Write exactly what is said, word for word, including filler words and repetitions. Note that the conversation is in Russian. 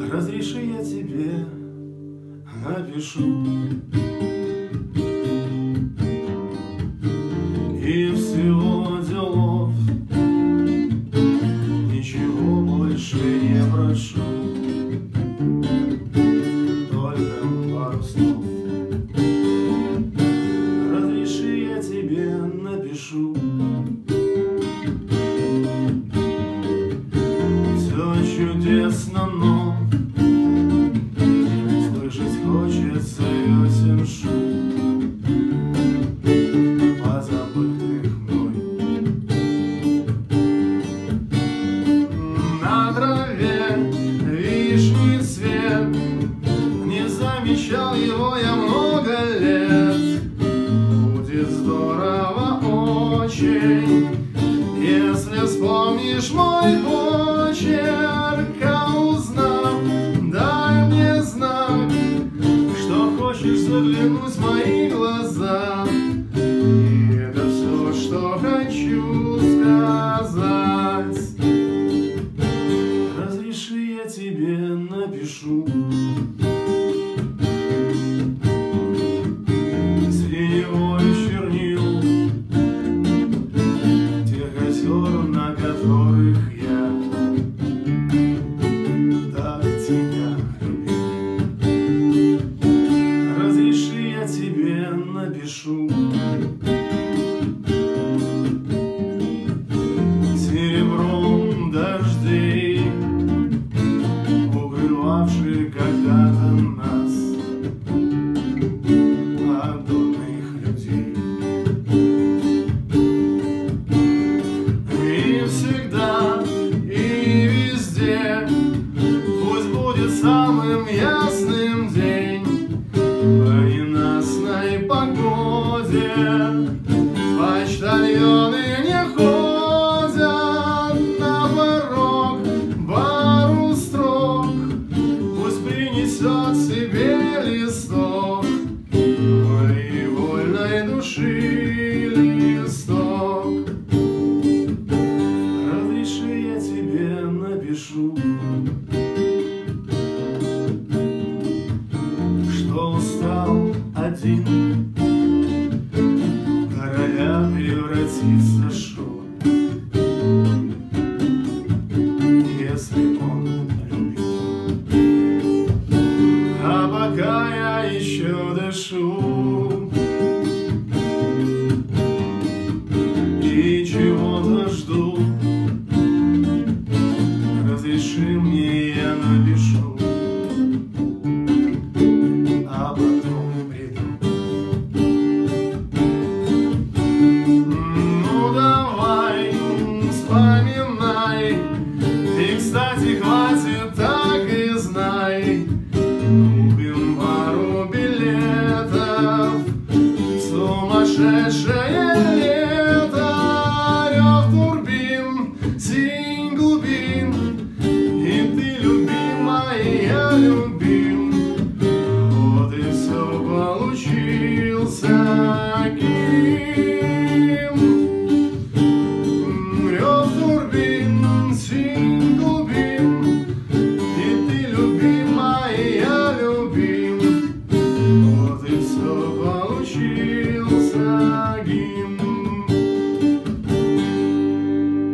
Разреши, я тебе напишу. И всего делов ничего больше не прошу, только пару слов. Разреши, я тебе напишу. Все чудесно, но слышать хочется весен шум позабытых мной. На траве вишни цвет, не замечал его я много лет. Будет здорово очень, если вспомнишь мой почерк, а узнав, дай мне знак, что хочешь заглянуть в мои глаза. И это все, что хочу сказать. Разреши, я тебе напишу. Синевой чернил тех озер, на которых я так тебя любил. Разреши, я тебе напишу. Серебром дождей, укрывавших когда-то нас от дурных людей. И всегда, и везде пусть будет самым ясным день в ненастной погоде. Почтальоны не ходят на порог, пару строк пусть принесет себе листок моей вольной души листок. Разреши, я тебе напишу, что устал один, короля превратится шут, если он любит. А пока я еще дышу и чего-то жду, разреши мне, я напишу.